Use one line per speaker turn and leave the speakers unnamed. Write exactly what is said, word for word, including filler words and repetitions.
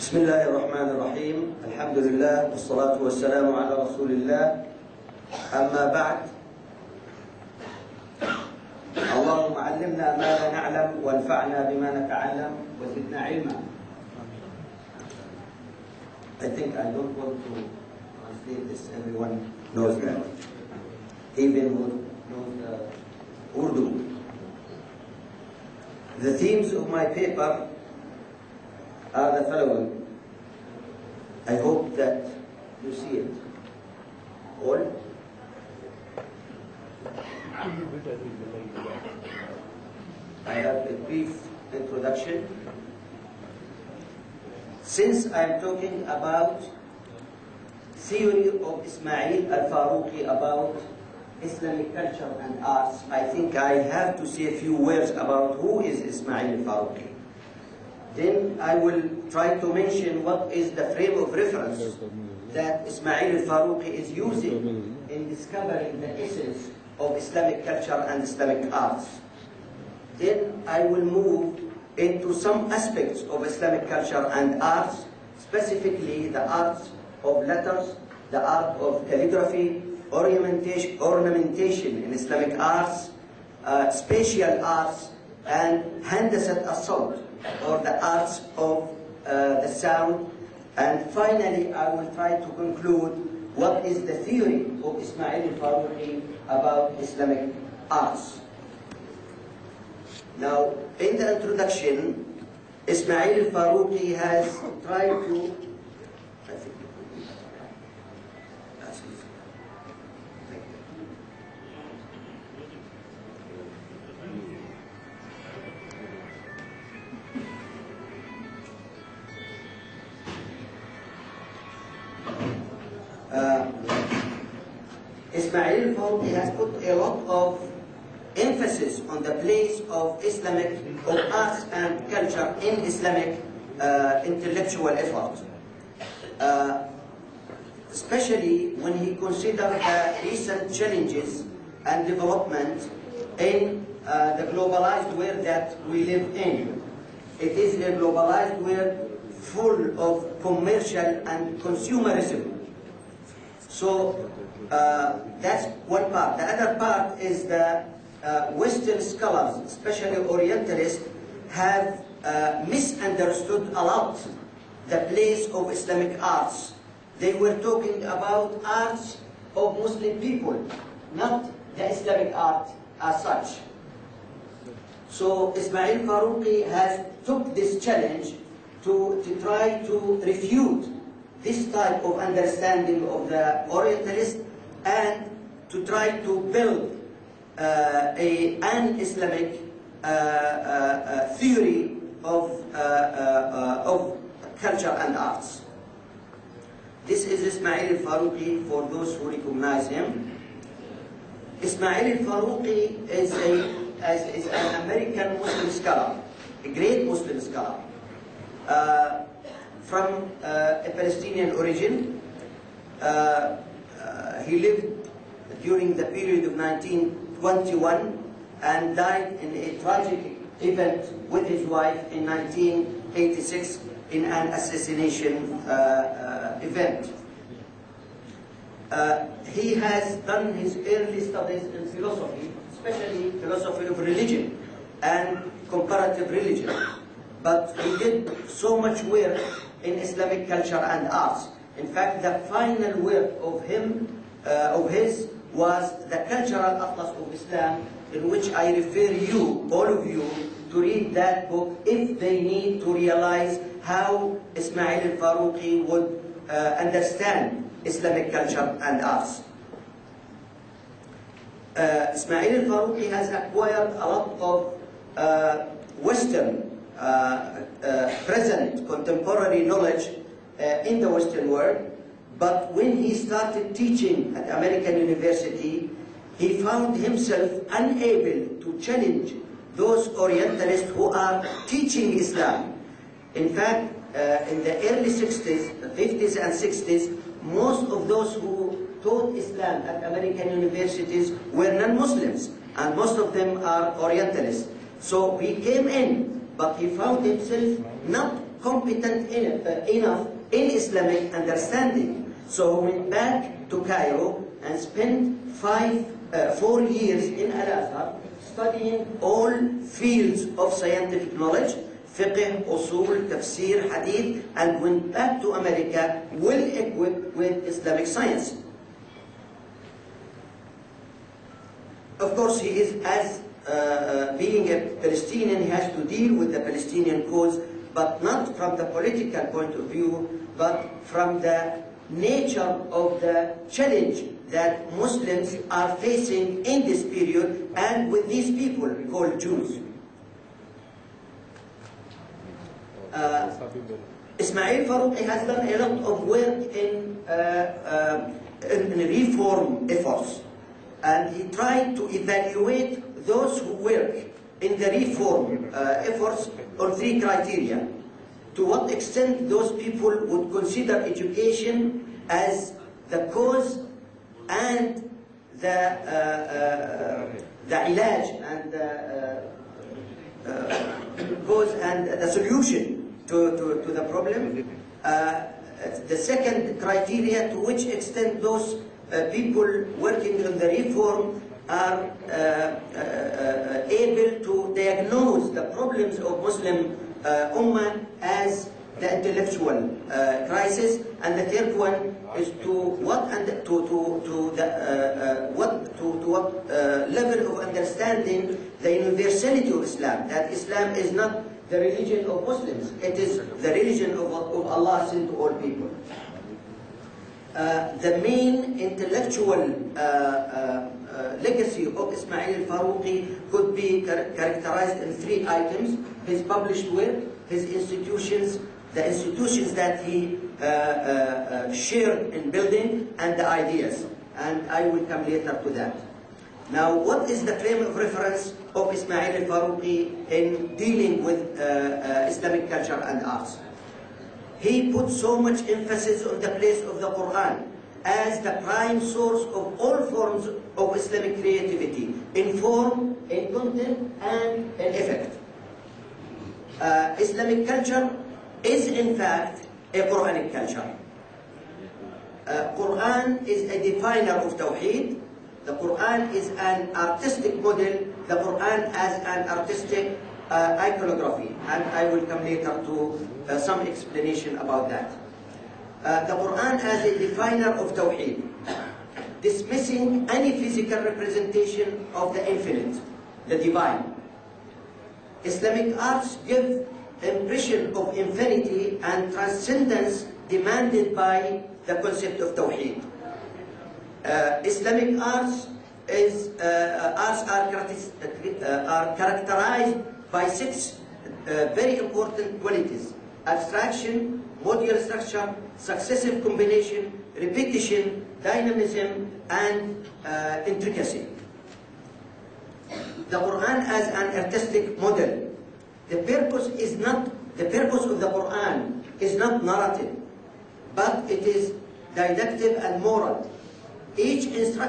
بسم الله الرحمن الرحيم. الحمد لله والصلاة والسلام على رسول الله. أما بعد، اللهم علمنا ما لا نعلم وانفعنا بما نتعلم وزدنا علما. I think I don't want to translate this. Everyone knows that. Even who knows uh, Urdu. The themes of my paper are the following. I hope that you see it. All. I have a brief introduction. Since I am talking about theory of Ismail al-Faruqi about Islamic culture and arts, I think I have to say a few words about who is Ismail al-Faruqi. Then I will try to mention what is the frame of reference that Ismail al-Faruqi is using in discovering the essence of Islamic culture and Islamic arts. Then I will move into some aspects of Islamic culture and arts, specifically the arts of letters, the art of calligraphy, ornamentation, ornamentation in Islamic arts, uh, spatial arts, and handasat as-sawt, or the arts of uh, the sound. And finally, I will try to conclude what is the theory of Ismail al-Faruqi about Islamic arts. Now, in the introduction, Ismail al-Faruqi has tried to I think Uh, Ismail al-Faruqi has put a lot of emphasis on the place of Islamic, of arts and culture in Islamic uh, intellectual effort. Uh, especially when he considered the recent challenges and development in uh, the globalized world that we live in. It is a globalized world full of commercial and consumerism. So uh, that's one part. The other part is the uh, Western scholars, especially Orientalists, have uh, misunderstood a lot the place of Islamic arts. They were talking about arts of Muslim people, not the Islamic art as such. So Ismail Faruqi has took this challenge to, to try to refute this type of understanding of the Orientalist and to try to build uh, a, an Islamic uh, uh, uh, theory of, uh, uh, uh, of culture and arts. This is Ismail al-Faruqi for those who recognize him. Ismail al-Faruqi is, a, is, is an American Muslim scholar, a great Muslim scholar. Uh, from uh, a Palestinian origin. Uh, uh, he lived during the period of nineteen twenty-one and died in a tragic event with his wife in nineteen eighty-six in an assassination uh, uh, event. Uh, he has done his early studies in philosophy, especially philosophy of religion and comparative religion. But he did so much work in Islamic culture and arts. In fact, the final work of him, uh, of his, was the Cultural Atlas of Islam, in which I refer you, all of you, to read that book if they need to realize how Ismail al-Faruqi would uh, understand Islamic culture and arts. Uh, Ismail al-Faruqi has acquired a lot of uh, Western Uh, uh, present contemporary knowledge uh, in the Western world, but when he started teaching at American University, he found himself unable to challenge those Orientalists who are teaching Islam. In fact, uh, in the early sixties, the fifties and sixties, most of those who taught Islam at American universities were non-Muslims, and most of them are Orientalists. So he came in, but he found himself not competent in, uh, enough in Islamic understanding. So he went back to Cairo and spent five, uh, four years in Al-Azhar studying all fields of scientific knowledge, fiqh, usul, tafsir, hadith, and went back to America well equipped with Islamic science. Of course, he is, as uh, being a Palestinian, he has to deal with the Palestinian cause, but not from the political point of view, but from the nature of the challenge that Muslims are facing in this period and with these people called Jews. Uh, Ismail Farouqi has done a lot of work in, uh, uh, in, in reform efforts, and he tried to evaluate those who work in the reform uh, efforts on three criteria. To what extent those people would consider education as the cause and the, uh, uh, the ilaj and the uh, uh, cause and the solution to, to, to the problem. Uh, the second criteria, to which extent those uh, people working on the reform are uh, uh, uh, able to diagnose the problems of Muslim uh, Ummah as the intellectual uh, crisis, and the third one is to what and to to to the uh, uh, what to to what uh, level of understanding the universality of Islam. That Islam is not the religion of Muslims; it is the religion of, of Allah sent to all people. Uh, the main intellectual uh, uh, uh, legacy of Ismail al-Farouqi could be char characterized in three items: his published work, his institutions, the institutions that he uh, uh, uh, shared in building, and the ideas. And I will come later to that. Now, what is the frame of reference of Ismail al-Farouqi in dealing with uh, uh, Islamic culture and arts? He put so much emphasis on the place of the Quran as the prime source of all forms of Islamic creativity, in form, in content, and in effect. Uh, Islamic culture is in fact a Quranic culture. Uh, Quran is a definer of Tawheed. The Quran is an artistic model. The Quran as an artistic uh, iconography. And I will come later to uh, some explanation about that. Uh, the Quran as a definer of Tawheed, dismissing any physical representation of the infinite, the divine. Islamic arts give impression of infinity and transcendence demanded by the concept of Tawheed. Uh, Islamic arts is uh, arts are, uh, are characterized by six uh, very important qualities: abstraction, modular structure, successive combination, repetition, dynamism, and uh, intricacy. The Quran as an artistic model. The purpose is not, the purpose of the Quran is not narrative, but it is didactic and moral. Each instruction